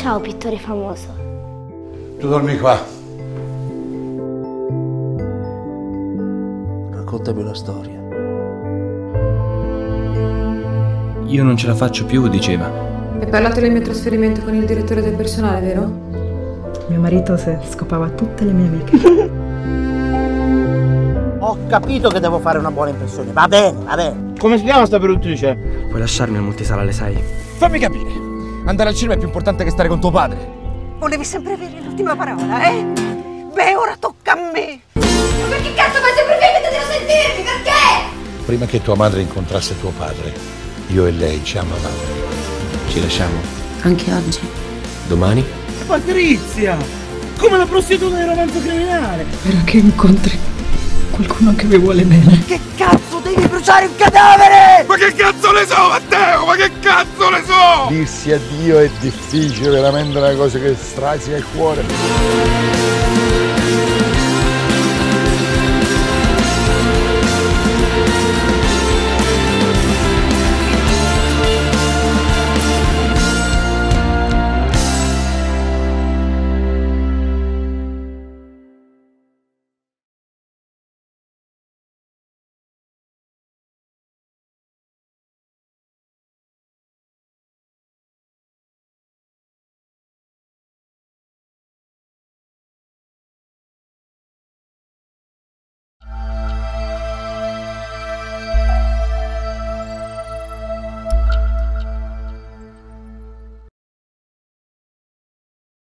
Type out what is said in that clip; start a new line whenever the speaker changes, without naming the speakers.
Ciao, pittore famoso.
Tu dormi qua.
Raccontami una storia.
Io non ce la faccio più, diceva.
Hai parlato del mio trasferimento con il direttore del personale, vero?
Mio marito scopava tutte le mie amiche.
Ho capito che devo fare una buona impressione, va bene, va bene.
Come si chiama sta produttrice?
Puoi lasciarmi al multisala alle 6?
Fammi capire, andare al cinema è più importante che stare con tuo padre.
Volevi sempre avere l'ultima parola, eh? Beh, ora tocca a me. Ma perché cazzo fai sempre finta di non sentirmi? Perché?
Prima che tua madre incontrasse tuo padre, io e lei ci amavamo.
Ci lasciamo?
Anche oggi?
Domani?
Patrizia! Come la prostituta del romanzo criminale!
Spero che incontri qualcuno che mi vuole bene.
Che cazzo devi bruciare un cadavere?
Ma che cazzo ne so, Matteo? Ma che cazzo ne so?
Dirsi addio è difficile, veramente una cosa che strazia il cuore.